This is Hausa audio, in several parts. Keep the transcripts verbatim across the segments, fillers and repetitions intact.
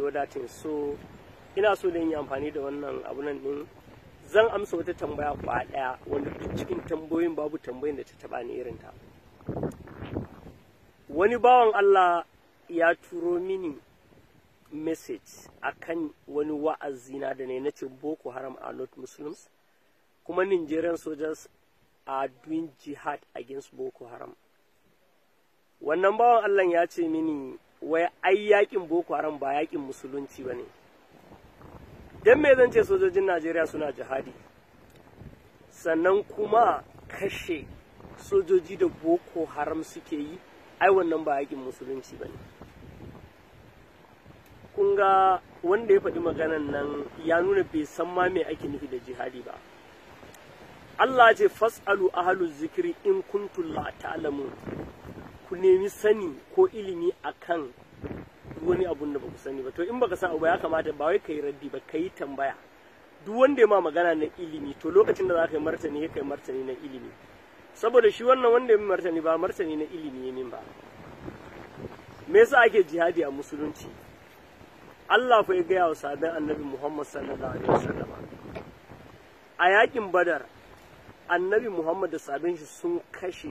other things. So ina so da yin amfani da wannan abu nan din, zan amsa wata tambaya kwa daya wanda duk cikin tambayoyin babu tambayin da ta taba ni irin ta. Wani bawan Allah ya turo mini message akan wani wa'azi na da ne nace Boko Haram are not Muslims, kuma Nigerian soldiers are doing jihad against Boko Haram. Wannan bawan Allah ya ce mini wai ai yakin Boko Haram ba yakin musulunci bane. Dan me zan ce sojojin Najeriya suna jihadi? Sannan kuma kashe sojoji da Boko Haram suke yi, ai wannan ba yakin musulunci bane. Kun ga wanda ya faɗi maganan nan ya nuna bai san ma me ake nufi da jihadi ba. Allah ce fas'alu ahlu zikri in kuntum la ta'lamun. Ku nemi sani ko ilimi akan wani abun da baku sani ba. To in baka san abu ya kamata ba wai kai raddi ba, kai tambaya. Duk wanda ya ma magana na ilimi to lokacin da za ka yi martani ya kai martani na ilimi. Saboda shi wannan wanda ya yi martani ba martani na ilimi ne ba. Me yasa ake jihadi a musulunci? Allah fa ya gaya wa sahabban Annabi Muhammad sallallahu alaihi wasallam. A yakin Badar, Annabi Muhammad da sahabban shi sun kashe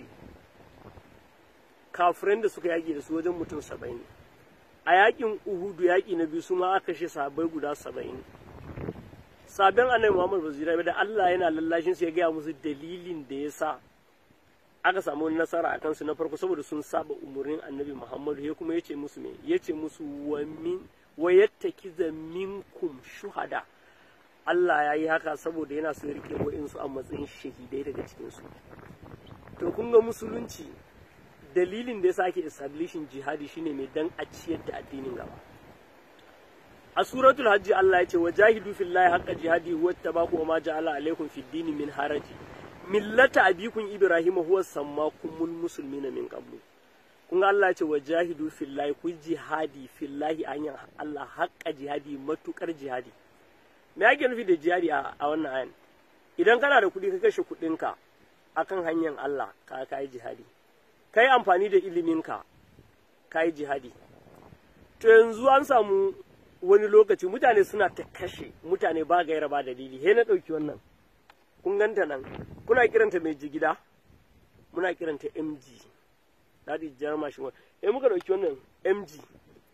kafiran da suka yaki da su wajen mutum saba'in. A yakin Uhudu yaki na biyu su ma aka kashe sahabbai guda saba'in. Sahabban Annabi Muhammad ba su jira ba da Allah yana lallashin su ya gaya musu dalilin da ya sa aka samu nasara a kansu na farko saboda sun saba umarnin Annabi Muhammad, ya kuma yace musu me yace musu wa min wa yattakiza minkum shuhada. Allah ya yi haka saboda yana so ya rike wa'insu a matsayin shahidai daga cikinsu. To kun ga musulunci dalilin da ya sake establishing jihadi shine mai dan a ciyar da addinin gaba. A suratul hajji Allah ya ce wa jahidu fillahi haqqa jihadi wa tabaku wa ma ja'ala alaikum fid dini min haraji millata abikum ibrahima huwa sammakumul muslimina min qablu. Kun ga Allah ya ce wa jahidu fillahi ku jihadi fillahi hanyar Allah haqqa jihadi matukar jihadi. Me yake nufi da jihadi a wannan ayan? Idan kana da kuɗi ka kashe kuɗinka akan hanyar Allah ka kai jihadi. Kai amfani da iliminka kai jihadi. To yanzu an samu wani lokaci mutane suna ta kashe mutane ba gaira ba dalili. He na ɗauki wannan. Kun ganta nan. Kuna kiranta mai jigida? Muna kiranta M G. That is German machine. He muka ɗauki wannan M G.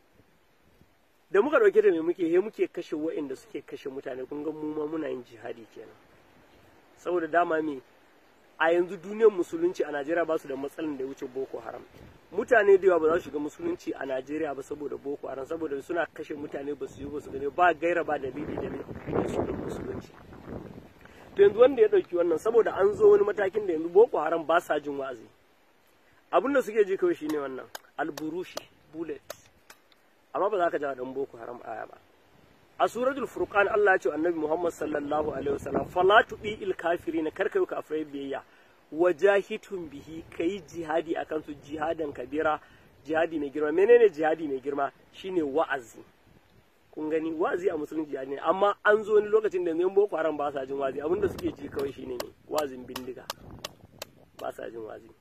Da muka ɗauke da me muke he muke kashe wa'inda suke kashe mutane. Kun ga mu ma muna yin jihadi kenan. Saboda dama me a yanzu duniyar musulunci a Najeriya ba su da matsalan da ya wuce Boko Haram. Mutane da yawa ba za su shiga musulunci a Najeriya ba saboda Boko Haram, saboda suna kashe mutane ba su yi ba su gane ba gaira ba dalili da ne su da musulunci. To yanzu wanda ya ɗauki wannan saboda an zo wani matakin da yanzu Boko Haram ba sa jin wa'azi. Abin da suke ji kawai shine wannan alburushi bullet. Amma ba za ka jawo dan Boko Haram aya ba. A suratul Furqan Allah ya ce Annabi Muhammad sallallahu alaihi wasallam fala tudi il kafirin karkai kafirai biyayya wajahitun bihi kai jihadi akan su jihadan kabira, jihadi mai girma. Menene jihadi mai girma? Shine wa'azi. Kun gani wa'azi a musulunci jihadi ne, amma an zo wani lokacin da yan Boko Haram ba sa jin wa'azi, abinda suke ji kawai shine ne wa'azin bindiga. Ba sa jin wa'azi.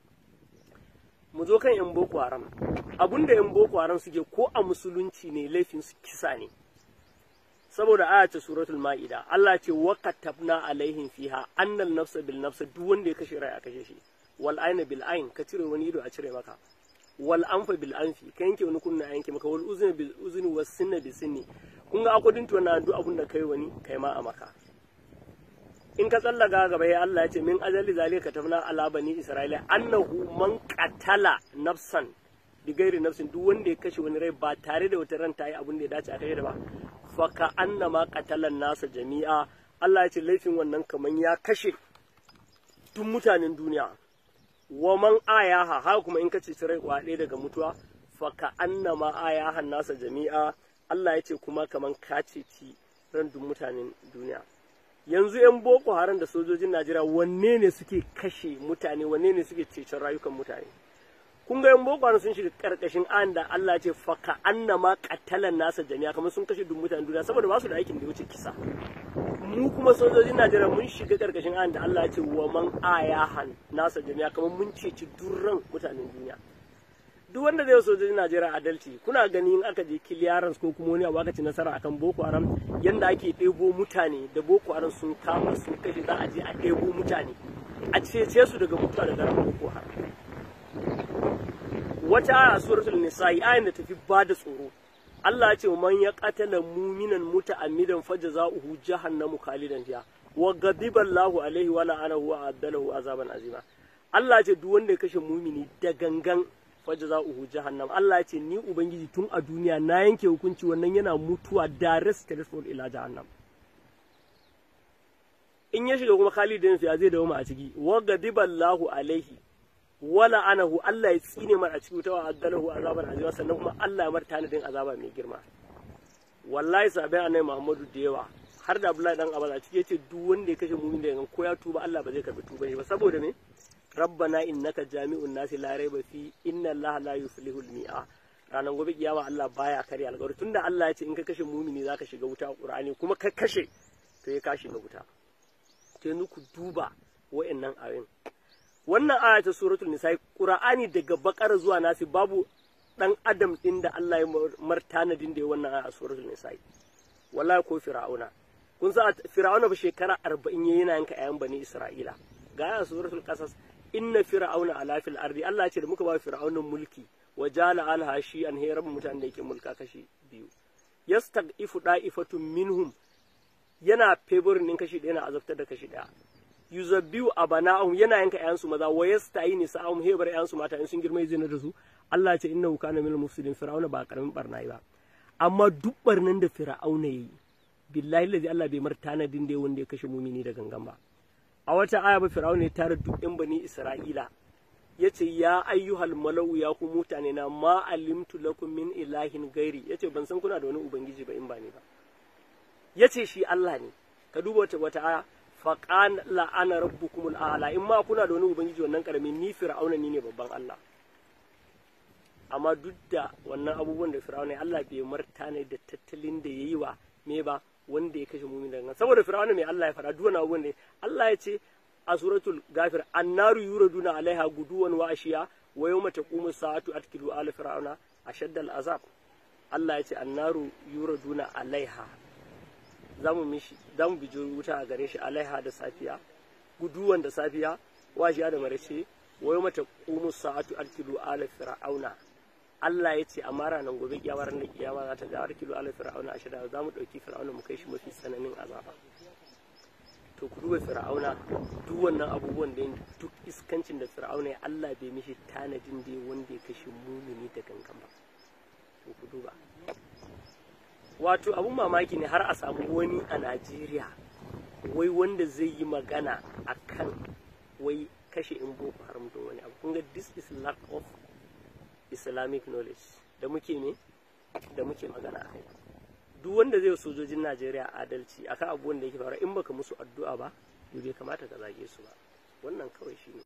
Mu zo kan yan Boko Haram. Abinda yan Boko Haram suke ko a musulunci ne laifin su kisa ne. Saboda aya ta suratul Ma'ida Allah ce wa katabna alaihim fiha annal nafsa bil nafsa, duk wanda ya kashe rai a kashe shi, wal ayna bil ayn, ka cire wani ido a cire maka, wal anfa bil anfi, ka yanke wani kunna a yanke maka, wal uzna bil uzni was sinna bis sinni. Kun ga akwai dinto na duk abun da kai wani kai ma a maka. In ka tsallaga gaba ya Allah ya ce min ajali zalika katabna ala bani isra'ila annahu man qatala nafsan bi ghairi nafsin, duk wanda ya kashe wani rai ba tare da wata ran ta yi abun da ya dace a kashe da ba, faka annama qatalan nasa jami'a. Allah ya ce laifin wannan kaman ya kashe duk mutanen duniya. Wa man ayaha, ha kuma in kace rai kwaɗe daga mutuwa, faka annama ayaha nasa jami'a. Allah ya ce kuma kaman ka ceci ran duk mutanen duniya. Yanzu yan Boko Haram da sojojin Najeriya wanne ne suke kashe mutane, wanne ne suke cecen rayukan mutane? Kun ga yan Boko Haram sun shiga karkashin ayan da Allah ya ce faka annama qatalan nasa jami'a, kamar sun kashe duk mutanen duniya saboda ba su da aikin da ya wuce kisa. Mu kuma sojojin Najeriya mun shiga karkashin ayan da Allah ya ce wa man ayahan nasa jami'a, kamar mun ceci durran mutanen duniya. duk wanda zai sojojin Najeriya adalci kuna gani in aka je clearance ko kuma wani abu aka ci nasara akan Boko Haram yanda ake ɗebo mutane da Boko Haram sun kama sun kashe za a je a ɗebo mutane a cece su daga mutuwa da daren Boko Haram. Wata aya suratul nisa'i ayin da tafi ba da tsoro Allah ya ce man ya qatala mu'minan muta'ammidan fajza'uhu jahannamu khalidan fiha wa ghadiba Allahu alaihi wa la'anahu wa adalahu azaban azima. Allah ya ce duk wanda ya kashe mumini da gangan fajza'uhu jahannam. Allah ya ce ni ubangiji tun a duniya na yanke hukunci wannan yana mutuwa direct transfer ila jahannam. In ya shiga kuma khalidan fiha zai dawo a ciki wa ghadiba Allahu alaihi wala anahu Allah ya tsine mar a cikin wuta wa addalahu azaban azima sannan kuma Allah ya mar tanadin azaba mai girma. Wallahi sabai annabi Muhammadu da yawa har da Abdullahi dan Abbas a cikin yace duk wanda ya kashe mu'min da ko ya tuba Allah ba zai karbi tuba ba saboda me rabbana innaka jami'un nasi la raiba fi inna Allah la yuflihul mi'a. Ranar gobe kiyama Allah baya kare alƙawari tunda Allah ya ce in ka kashe mu'mini zaka shiga wuta a Qur'ani kuma ka kashe to ya ka shiga wuta. To yanzu ku duba wa'annan ayoyin. Wannan aya ta suratul nisa Qur'ani daga bakara zuwa nasi babu dan adam din da Allah ya martanadin da ya wannan aya a suratul nisa wallahi ko fir'auna kun sa fir'auna ba shekara arba'in yana yanka ayan bani Isra'ila ga aya suratul qasas inna fir'auna ala fil ardi Allah ya ce da muka ba fir'aunan mulki wajala alha shi an hayran mutanen da yake mulka kashi biyu yastaqifu da'ifatun minhum yana favorin din kashi ɗaya na azabtar da kashi ɗaya yuzabbiu abana'um yana yanka ƴansu maza wa yasta'ini sa'um hebar ƴansu mata in sun girma izina da su Allah ya ce innahu kana minal mufsidin fir'auna ba karamin barna ba amma duk barnan da fir'auna yayi billahi allazi Allah bai martana din da wanda ya kashe mumini da gangan ba a wata aya ba fir'auna ya tara duk ɗan bani Isra'ila yace ya ayyuhal malau ya ku mutane na ma alimtu lakum min ilahin gairi yace ban san kuna da wani ubangiji ba in ba ne ba yace shi Allah ne ka duba wata wata aya faqan la'ana rabbukumul a'la in ma kuna da wani ubangiji wannan karamin ni fir'auna ni ne babban Allah amma duk da wannan abubuwan da fir'auna Allah bai martana da tattalin da yayi wa me ba wanda ya kashe mumin daga saboda fir'auna mai Allah ya fara duk wannan abubuwan da Allah ya ce a suratul gafir annaru yuraduna alaiha guduwan wa ashiya wa yawma taqumu sa'atu atkilu ala fir'auna ashaddal azab Allah ya ce annaru yuraduna alaiha zamu mishi zamu bijo wuta a gare shi alaiha da safiya guduwan da safiya washiya da marace wayo mata qumu sa'atu alkilu ala fir'auna Allah ya ce amma ranar gobe kiyama ran kiyama za ta ga alkilu ala fir'auna ashada zamu dauki fir'auna mu kai shi mafi tsananin azaba to ku duba fir'auna duk wannan abubuwan da duk iskancin da fir'auna ya Allah bai mishi tanadin da wanda ya kashe mumini da gangan ba to ku duba wato abun mamaki ne har a samu wani a Najeriya wai wanda zai yi magana akan wai kashe in boko haram don wani abu kun ga this is lack of islamic knowledge da muke ne da muke magana akai duk wanda zai sojojin Najeriya adalci akan abubuwan da yake faruwa in baka musu addu'a ba bai kamata ka zage su ba wannan kawai shine